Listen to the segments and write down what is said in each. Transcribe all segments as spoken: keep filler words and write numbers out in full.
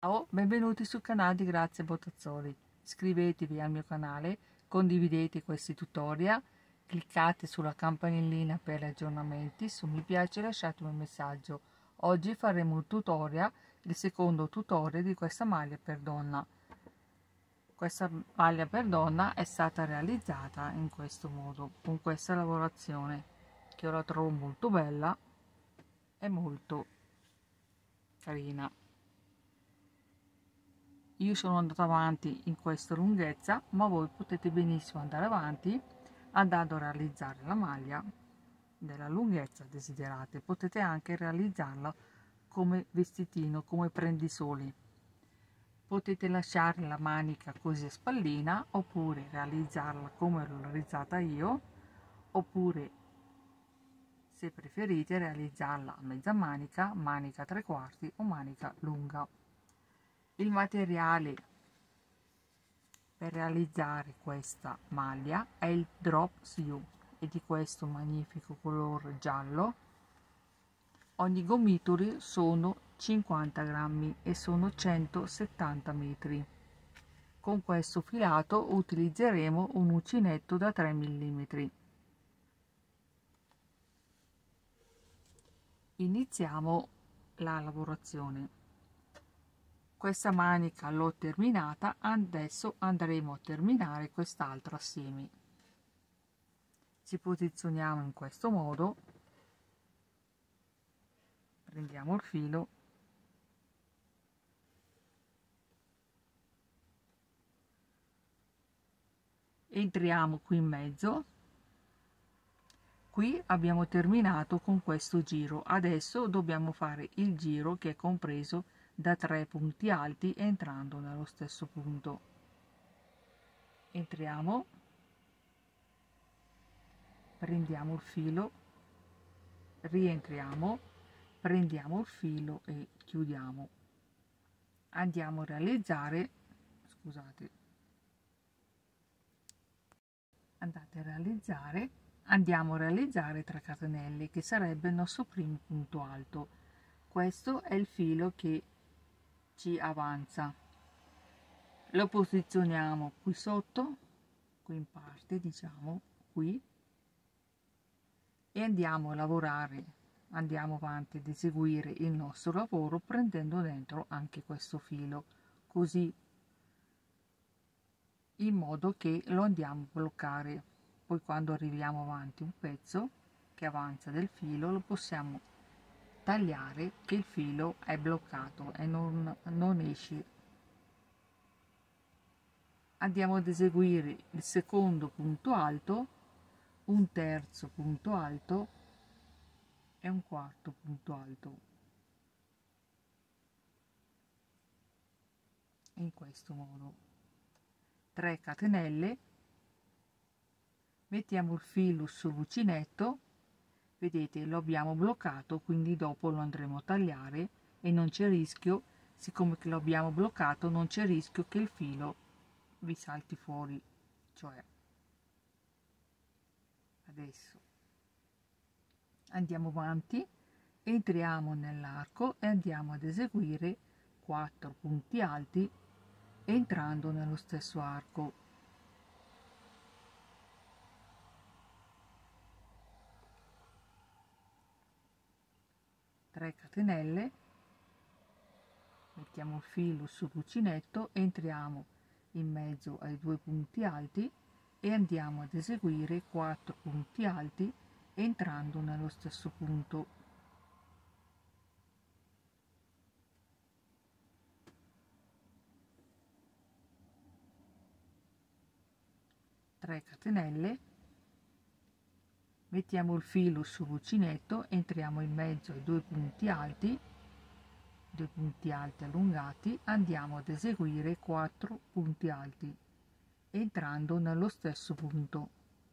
Ciao, benvenuti sul canale di Grazia Botazzoli. Iscrivetevi al mio canale, condividete questi tutorial, cliccate sulla campanellina per gli aggiornamenti, su mi piace lasciatemi un messaggio. Oggi faremo un tutorial, il secondo tutorial di questa maglia per donna. Questa maglia per donna è stata realizzata in questo modo, con questa lavorazione, che io la trovo molto bella e molto carina. Io sono andata avanti in questa lunghezza, ma voi potete benissimo andare avanti andando a realizzare la maglia della lunghezza desiderate. Potete anche realizzarla come vestitino, come prendisoli. Potete lasciare la manica così a spallina, oppure realizzarla come l'ho realizzata io, oppure se preferite realizzarla a mezza manica, manica tre quarti o manica lunga. Il materiale per realizzare questa maglia è il Drop Sew e di questo magnifico colore giallo. Ogni gomitolo sono cinquanta grammi e sono centosettanta metri. Con questo filato utilizzeremo un uncinetto da tre millimetri. Iniziamo la lavorazione. Questa manica l'ho terminata, adesso andremo a terminare quest'altra assieme. Ci posizioniamo in questo modo, prendiamo il filo entriamo qui in mezzo. Qui abbiamo terminato con questo giro, adesso dobbiamo fare il giro che è compreso da tre punti alti entrando nello stesso punto. Entriamo, prendiamo il filo, rientriamo, prendiamo il filo e chiudiamo. Andiamo a realizzare, scusate, andate a realizzare, andiamo a realizzare tre catenelle che sarebbe il nostro primo punto alto. Questo è il filo che ci avanza, lo posizioniamo qui sotto, qui in parte, diciamo qui, e andiamo a lavorare, andiamo avanti ad eseguire il nostro lavoro prendendo dentro anche questo filo, così in modo che lo andiamo a bloccare. Poi quando arriviamo avanti un pezzo che avanza del filo lo possiamo tagliare, che il filo è bloccato e non, non esce. Andiamo ad eseguire il secondo punto alto, un terzo punto alto e un quarto punto alto, in questo modo. tre catenelle, mettiamo il filo sull'uncinetto, vedete lo abbiamo bloccato, quindi dopo lo andremo a tagliare e non c'è rischio, siccome che lo abbiamo bloccato non c'è rischio che il filo vi salti fuori. Cioè adesso andiamo avanti, entriamo nell'arco e andiamo ad eseguire quattro punti alti entrando nello stesso arco. tre catenelle, mettiamo il filo sull'uncinetto, entriamo in mezzo ai due punti alti e andiamo ad eseguire quattro punti alti entrando nello stesso punto. tre catenelle, mettiamo il filo sull'uncinetto, entriamo in mezzo ai due punti alti, due punti alti allungati, andiamo ad eseguire quattro punti alti entrando nello stesso punto.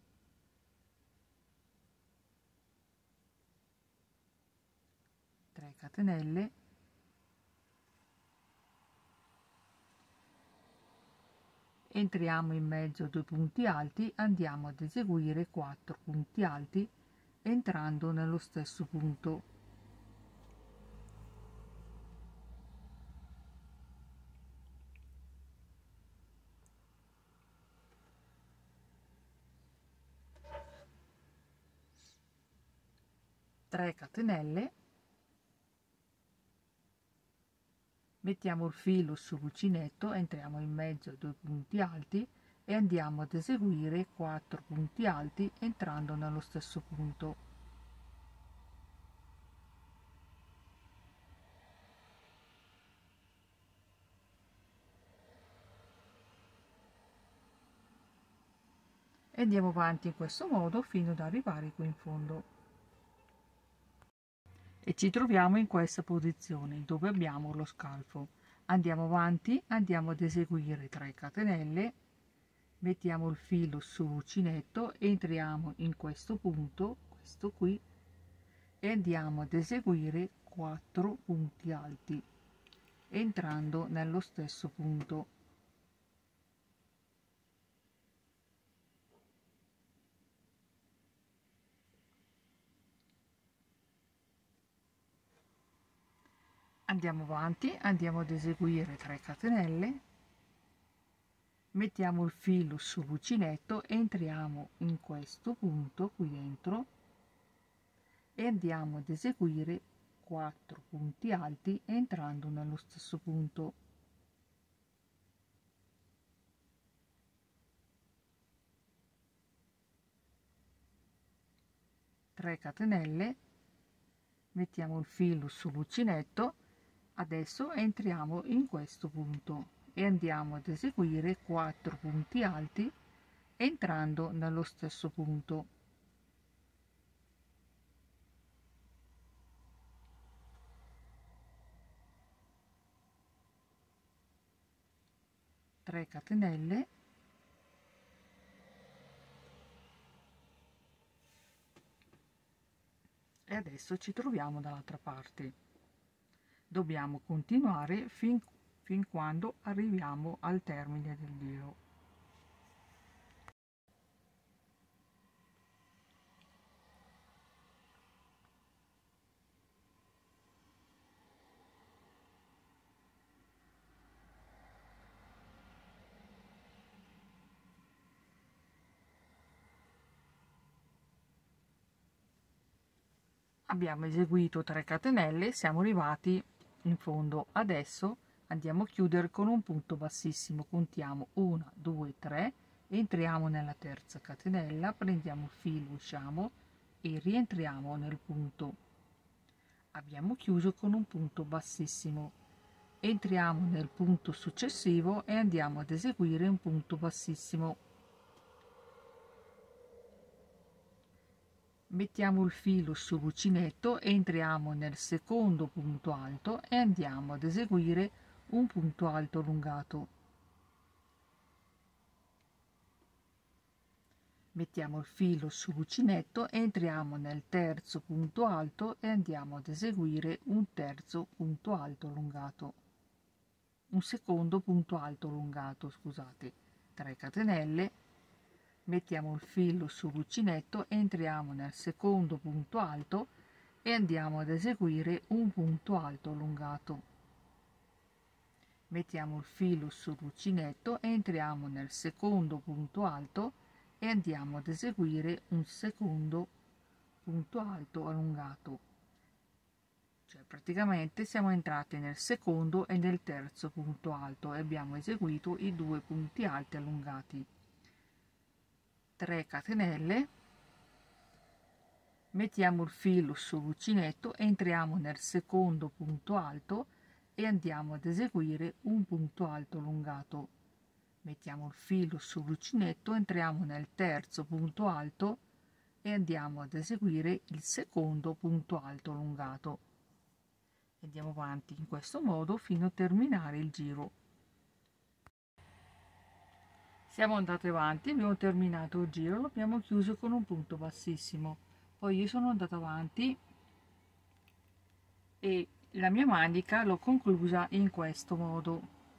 tre catenelle, entriamo in mezzo a due punti alti, andiamo ad eseguire quattro punti alti entrando nello stesso punto. tre catenelle, mettiamo il filo sull'uncinetto, entriamo in mezzo ai due punti alti e andiamo ad eseguire quattro punti alti entrando nello stesso punto. E andiamo avanti in questo modo fino ad arrivare qui in fondo. E ci troviamo in questa posizione dove abbiamo lo scalfo. Andiamo avanti, andiamo ad eseguire tre catenelle, mettiamo il filo sull'uncinetto, entriamo in questo punto, questo qui, e andiamo ad eseguire quattro punti alti entrando nello stesso punto. Andiamo avanti, andiamo ad eseguire tre catenelle, mettiamo il filo sull'uncinetto, entriamo in questo punto qui dentro e andiamo ad eseguire quattro punti alti entrando nello stesso punto. tre catenelle, mettiamo il filo sull'uncinetto, adesso entriamo in questo punto e andiamo ad eseguire quattro punti alti entrando nello stesso punto. tre catenelle, e adesso ci troviamo dall'altra parte. Dobbiamo continuare fin, fin quando arriviamo al termine del giro. Abbiamo eseguito tre catenelle, siamo arrivati in fondo. Adesso andiamo a chiudere con un punto bassissimo, contiamo uno, due, tre, entriamo nella terza catenella, prendiamo il filo, usciamo e rientriamo nel punto. Abbiamo chiuso con un punto bassissimo, entriamo nel punto successivo e andiamo ad eseguire un punto bassissimo. Mettiamo il filo sull'uncinetto, entriamo nel secondo punto alto e andiamo ad eseguire un punto alto allungato. Mettiamo il filo sull'uncinetto, entriamo nel terzo punto alto e andiamo ad eseguire un terzo punto alto allungato. Un secondo punto alto allungato, scusate. tre catenelle. Mettiamo il filo sull'uncinetto, entriamo nel secondo punto alto e andiamo ad eseguire un punto alto allungato. Mettiamo il filo sull'uncinetto, entriamo nel secondo punto alto e andiamo ad eseguire un secondo punto alto allungato. Cioè praticamente siamo entrati nel secondo e nel terzo punto alto e abbiamo eseguito i due punti alti allungati. tre catenelle, mettiamo il filo sull'uncinetto, entriamo nel secondo punto alto e andiamo ad eseguire un punto alto allungato. Mettiamo il filo sull'uncinetto, entriamo nel terzo punto alto e andiamo ad eseguire il secondo punto alto allungato. Andiamo avanti in questo modo fino a terminare il giro. Siamo andati avanti, abbiamo terminato il giro, lo abbiamo chiuso con un punto bassissimo. Poi io sono andata avanti e la mia manica l'ho conclusa in questo modo.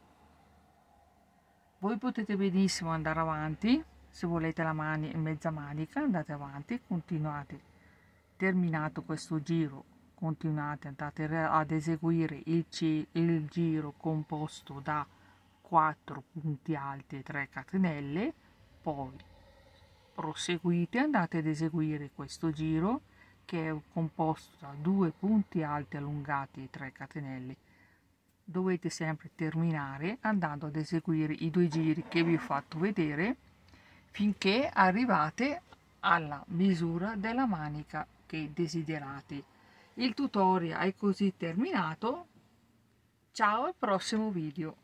Voi potete benissimo andare avanti, se volete la mani, mezza manica, andate avanti, continuate. Terminato questo giro, continuate, andate ad eseguire il, il giro composto da quattro punti alti e tre catenelle, poi proseguite, andate ad eseguire questo giro, che è composto da due punti alti allungati e tre catenelle. Dovete sempre terminare andando ad eseguire i due giri che vi ho fatto vedere finché arrivate alla misura della manica che desiderate. Il tutorial è così terminato. Ciao al prossimo video.